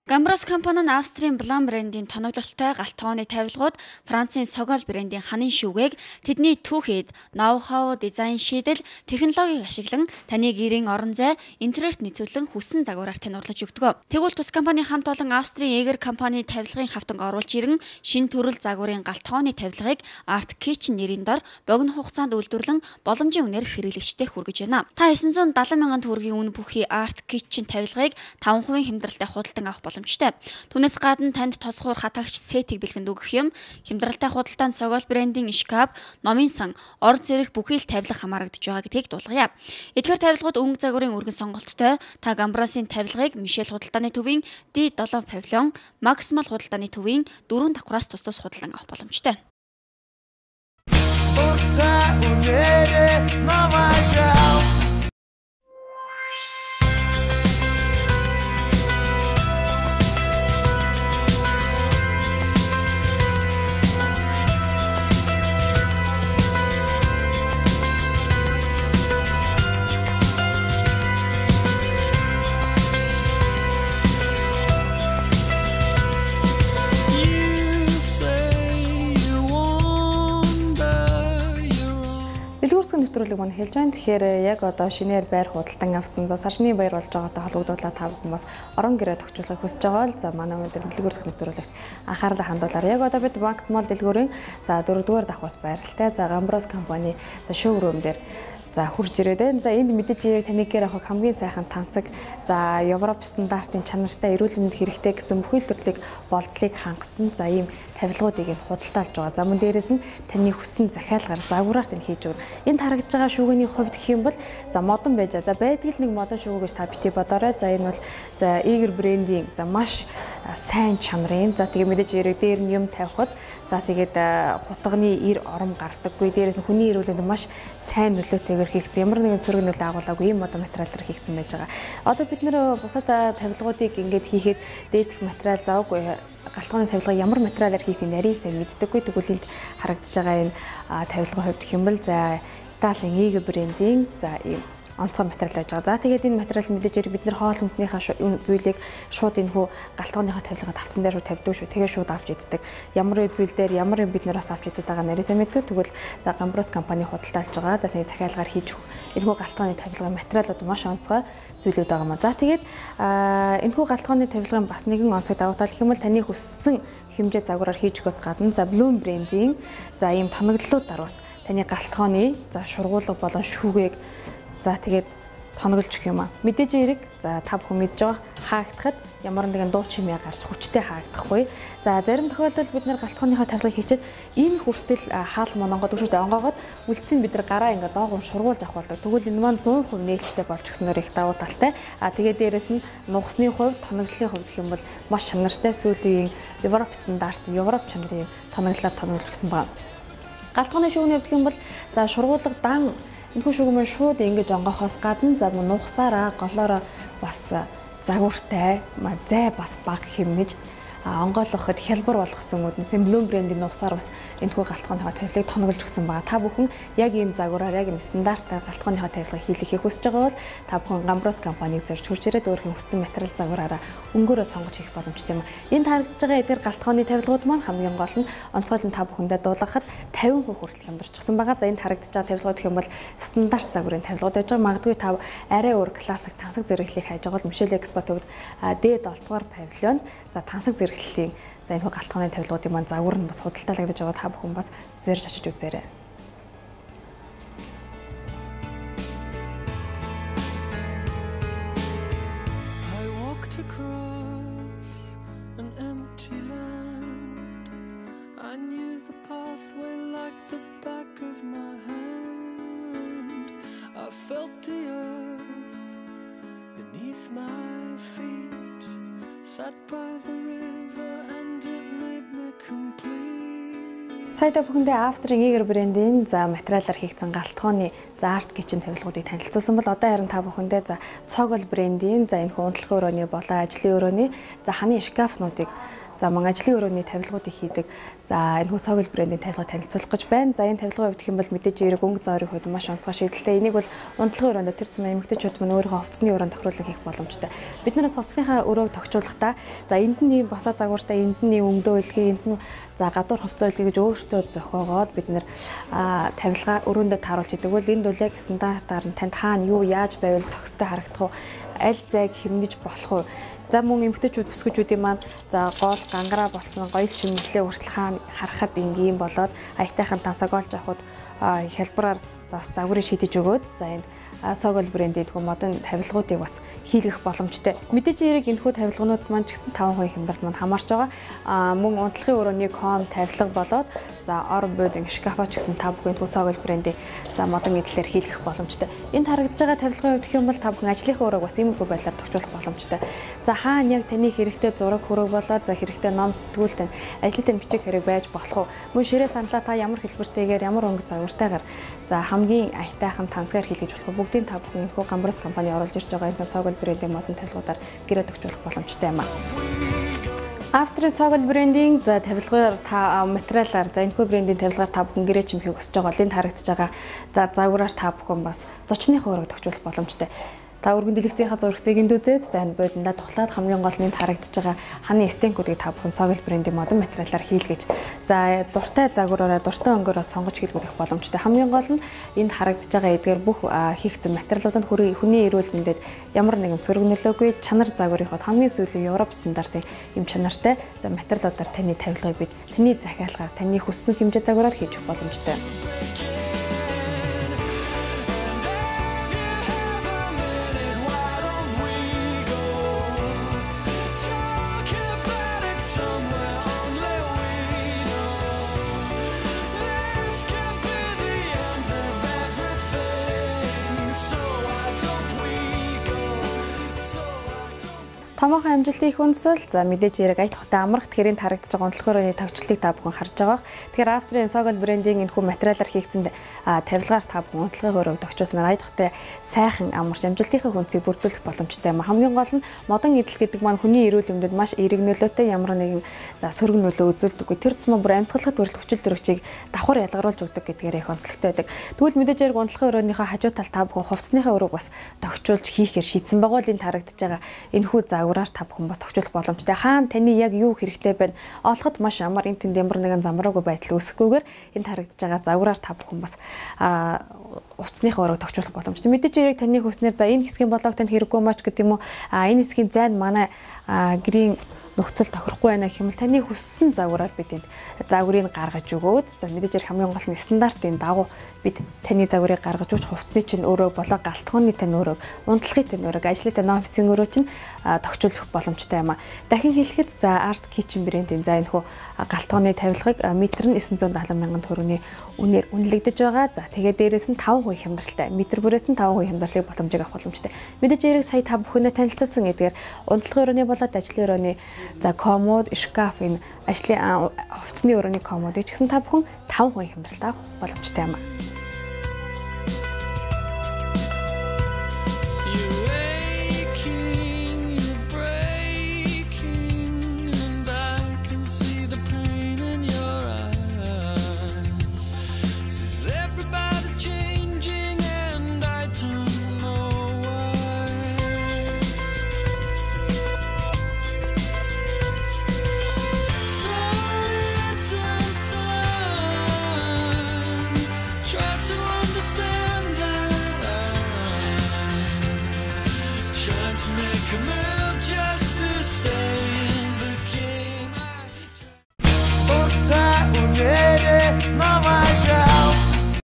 Gambros компани нь Австрийн Blanc брендийн тоноглолттой галт тооны тавилгууд, Францын Sogol брендийн ханын шүүгийг тэдний түүхэд, ноу-хау, дизайн шийдэл, технологиг ашиглан таны гэрийн орон зай, интерьерт нийцүүлэн хүссэн загвараар таниулж өгдөг. Тэгвэл тус компани хамт олон Австрийн Eger компани тавилгын хавтанг оруулж ирэн шинэ төрөл загварын галт тооны тавилгыг Art Kitchen нэрийн дор богино хугацаанд үйлдвэрлэн боломжийн үнээр хэрэглэгчдэд хүргэж байна. Та 970 мянган төгрөгийн үнэ бүхий Art Kitchen тавилгыг 5% хямдралтай худалдан авах боломжтой. Түүнээс гадна танд тосгоор хатаагч сетийг бэлгэнд өгөх юм, хямдралтай худалдаанд Sogol брендийн шкаф, номын сан, ор зэрэг бүхий л тавилга хамаарагдж байгаа гэдгийг дуулгая. Эдгээр тавилгууд өнгө загварын өргөн сонголттой. Та Gambros-ийн тавилгыг Мишель худалдааны төвийн D7 павильон, Maximal худалдааны төвийн 4 давхраас тус худалдан авах боломжтой. Дэлгүүрсгэн нэвтрүүлэг маань хэлж байна. Тэгэхээр яг одоо шинээр байр худалдан авсан. За сарны баяр болж байгаатай холбогдуулаад та бүхэн бас орон гэрээ тохижуулахыг хүсэж байгаа бол за манай өнөөдөр дэлгүүрсгэн нэвтрүүлэгт анхаарлаа хандуулаарай. Яг одоо бид Maximal дэлгүүрийн за 4-р давхурт байралтай. За Gambros компани за шоурум дээр за хурж ирээд байна. За энд мэдээж танийгээр авах хамгийн сайхан тансаг, за Европ стандартын чанартай эрүүл мэнд хэрэгтэй гэсэн бүхэл төрлийн болцлыг хангасан за ийм тавилгуудыг худалдаалж байгаа. За мөн дээрээс нь таны хүссэн захиалгаар загвараар тань хийж өгнө. Энд харагдж байгаа шүүгний хувьд гэх юм бол за модон байж за байдаг л нэг модон шүүг гэж та бити бодоорой. За энэ бол за Eger брендийн за маш сайн чанарын. За тэгээ мэдээж дээр нь юм тавихад за тэгээд хутганы ир ором гардаггүй. Дээрээс нь хүний эрүүл мэнд маш сайн нөлөөтэйгээр хийгдсэн. Ямар нэгэн сөрөг нөлөө агуулаагүй ийм модон материалаар хийгдсэн байж байгаа. Одоо бид нэр бусад тавилгуудыг ингээд хийхэд дээдх материал завгүй галтгооны тавилга ямар материалаар хийсэн нарийн сайн мэддэггүй. Тэгвэл энд харагдаж байгаа энэ тавилгын хувьд хэмбэл за Италийн Eger брендийн за ийм онцгой материал байж байгаа. За тэгээд энэ материал мэдээж бид нэр хоол хүнснийхээ зүйлийг шууд энэ хүү галтгооныхоо тавилгаад авцсан дээр шууд тавьдаг шүү. Тэгээ шууд авч иддэг. Ямар зүйл дээр ямар бид нараас авч иддэг байгаа нарийн сайн мэддэг. Тэгвэл за Gambros компани худалдаалж байгаа. За таны захиалгаар хийж өгөх. Энэ хүү галтгооны тавилгын материалууд маш онцгой зүйлүүд байгаа маа. За тэгээд энэ хүү галтгооны тавилгын бас нэгэн онцгой давуу тал гэх юм бол таны хүссэн хэмжээ загвараар хийж өгөхөөс гадна за Blanc брендийн за ийм тоноглолууд даруус таны галтгооны за шургуулга болон шүүгийг за тэгээд тоноглож өгөх юм аа. Мэдээж эрэг за та бүхэн мэдж байгаа хаагдахад ямар нэгэн дуу чимээ гарч хүчтэй хаагдахгүй. За зарим тохиолдолд бид нар галтгооныхоо тавилгыг хийчихэд энэ хүртэл хаал мононгод өшөөд онгоогоод үлдсэн бид нар гараа ингээд доогуур шургуулж авах болдог. Тэгвэл энэ маань 100% нээлттэй болж өгснөөр их давуу талтай. Тэгээд дээрэс нь нугасны хувьд тоноглолын хувьд гэх юм бол маш чанартай сүүлийн Европ стандарт, Европ чанарын тоноглолоор тоноглож өгсөн байна. Галтгооны шүүгний хувьд гэх юм бол за шургуулга дан энэхүү шүүгмээ шууд ингэж онгохоос гадна за нугасаараа голоороо бас загвартай зай бас бага хэмнэж онгойлгоход хялбар болгосон үднэс Blanc брендийн нугасаар бас энэхүү галтгооныхоо тавилгыг тоноглож өгсөн байгаа. Та бүхэн яг ийм загвараар яг ийм стандартаар галтгооныхоо тавилгыг хийлгэхийг хүсэж байгаа бол та бүхэн Gambros компанийг зорж хурж ирээд өөрхийн хүссэн материал загвараараа өнгөөрөө сонгож хийх боломжтой юм. Энд харагдаж байгаа эдгээр галтгооны тавилгууд маань хамгийн гол нь онцгойлон та бүхэндээ дуулгахад 50% хүртэл хямдарчихсан байгаа. За энд харагдаж байгаа тавилгууд гэх юм бол стандарт загварын тавилгууд байж байгаа. Магадгүй та арай өөр классик тансаг зэрэглэлийг хайж байгаа бол Мишель Экспот төвд D7 дугаар павильонд за тансаг зэрэглэлийн за энэ галтгооны тавилгуудын маань загвар нь бас худалдаалагдаж байгаа. Та бүхэн бас зэрж очиж үзээрэй. Сая бүхэндээ Австрийн Eger брендийн за материалаар хийгдсэн галтгооны за Art Kitchen тавилгуудыг танилцуулсан бол одоо харин та бүхэндээ за Sogol брендийн за энэ унтлагын өрөөний болон ажлын өрөөний за ханы шкафнуудыг за мөн ажлын өрөөний тавилгуудыг хийдэг. За энэ хүү Sogol брендийн тавилгыг танилцуулах гэж байна. За энэ тавилгын хувьд гэх юм бол мэдээж эерэг өнгө заурын хувьд маш онцгой шийдэлтэй. Энийг бол унтлагын өрөөндөө тэр зам эмэгтэйчүүд мань өөрийнхөө хувцсны өрөөнд тохируулан хийх боломжтой. Бид нараас хувцсныхаа өрөөг тохижуулахдаа за энд нь босоо загвартай, энд нь өмдөө илгий, энд нь за гадуур хувцас илгий гэж өөртөө зохиогоод бид нэр тавилга өрөөндөө тааруулж идэг. Тэгвэл энд бол яг стандартаар нь танд хаана юу яаж байвал зохистой харагдах уу, аль зайг хэмнэж болох уу. За мөн эмэгтэйчүүд бүсгүүчүүдийн маань за гол гангараа болсон гоёл чимэглэлээ хүртэл хаана харахад энгийн болоод аятайхан тансаг олж авахд хялбараар бас загварыг шийдэж өгөөд за энэ Sogol брендийн хүү модон тавилгуудыг бас хийлгэх боломжтой. Мэдээж эерэг энэхүү тавилганууд маань ч гэсэн 5% хямдралд маань хамаарч байгаа. Мөн унтлагын өрөөний ком тавилга болоод за орон буудлын шкаф ч гэсэн 5% энэхүү Sogol брендийн за модон эдлээр хийлгэх боломжтой. Энд харагдж байгаа тавилгын хувьд гэх юм бол 5% ажлынхаа өрөөг бас иймэрхүү байдлаар тохижуулах боломжтой. За хаана яг таны хэрэгтэй зураг хүрэг болоод за хэрэгтэй ном сэтгүүлтэй ажлын тань бичих хэрэг байж болох уу? Мөн ширээ цандлаа та ямар хэлбэртэйгээр ямар өнгө загвартайгаар за хамгийн аятайхан тансгаар хийлгэж болох бүгдийн 5% энэхүү Гамбрас компани оруулж ирж байгаа энэ Sogol брендийн модон тавилгуудаар гэрээ тохижуулах боломжтой юм аа. Австрийн Sogol брендийн за тавилгаар та материалаар за энэхүү брендийн тавилгаар та бүхэн гэрээ чимхийг өсөж байгаа бол энд харагдаж байгаа за загвараар та бүхэн бас зочныхоо өрөөг тохижуулах боломжтой. Та өргөн дэлгэцийнхаа зурагтыг энд үзээд за энэ бодондоо тухлаад хамгийн гол нь харагдаж байгаа ханы стенкүүдийг та бүхэн Sogol брендийн модон материалаар хийлгэж за дуртай загвараараа дуртай өнгөөрөө сонгож хийлгэх боломжтой. Хамгийн гол нь энд харагдаж байгаа эдгээр бүх хийгдсэн материалууд нь хүний эрүүл мэндэд ямар нэгэн сөрөг нөлөөгүй чанар загварынход хамгийн сүүлийн Европ стандартын юм чанартай за материалуудаар таны тавилгыг бид таны захиалгаар таны хүссэн хэмжээ загвараар хийж өгөх боломжтой. Томоохон амжилтын их үндэслэл за мэдээж эерэг ая тухтай амрагт хэрийн харагдаж байгаа унтлагын өрөөний төвчлөлийг та бүхэн харж байгаа. Тэгэхээр Австрийн Sogol брендийн энэхүү материалаар хийгдсэн тавилгаар та бүхэн унтлагын өрөөг тохижуулснаар ая тухтай сайхан амарч амжилтынхаа хүнсийг бүрдүүлэх боломжтой юм. Хамгийн гол нь модон эдэл гэдэг маань хүний эрүүл мэндэд маш эерэг нөлөөтэй ямар нэгэн за сөрөг нөлөө үзүүлдэггүй. Тэр тусмаа бүр амьсгалахад хүртэл хүчил төрөгчийг давхар ялгаруулж өгдөг гэдгээр их онцлогтой байдаг. Тэгвэл мэдээж эерэг унтлагын өрөөнийхөө хажуу тал та бүхэн хувцсныхаа өрөөг бас тохижуулж хийхээр шийдсэн байгаа л энэ харагдаж байгаа энэхүү загвараар та бүхэн бас тохижуулах боломжтой. Хаана таны яг юу хэрэгтэй байна? Олоход маш амар энэ тэнд ямар нэгэн замраагүй байдал үүсэхгүйгээр энд харагдаж байгаа загвараар та бүхэн бас утасныхаа өрөөг тохижуулах боломжтой. Мэдээж эерэг таны хүснээр за энэ хэсгийн болоог танд хэрэггүй маач гэдэг юм уу? Энэ хэсгийн зайн манай гэрийн нөхцөл тохирохгүй байна гэх юм бол таны хүссэн загвараар бид энд загварыг гаргаж өгөөд за мэдээж хамгийн гол нь стандартын дагуу бид таны загварыг гаргаж өгч хувцсны чинь өрөө болоо галтгооны тань өрөөг унтлагын тань өрөөг ажлын тань офисын өрөө чинь тохижуулах боломжтой юм а. Дахин хэлэхэд за Art Kitchen брендийн за энэ хүү галтгооны тавилгыг метр нь 970 мянган төгрөгийн үнээр үнэлэгдэж байгаа. За тэгээд дээрээс нь 5% хямдралтай метр бүрээс нь 5% хямдралыг боломжийг авах боломжтой. Мэдээж эерэг сая та бүхэндээ танилцуулсан эдгээр унтлагын өрөөний болоод ажлын өрөөний за комод, шкаф энэ ажлын хувцсны өрөөний комодыг ч гэсэн та бүхэн 5% хямдралтай авах боломжтой юм а. Make a move just to stay in the game.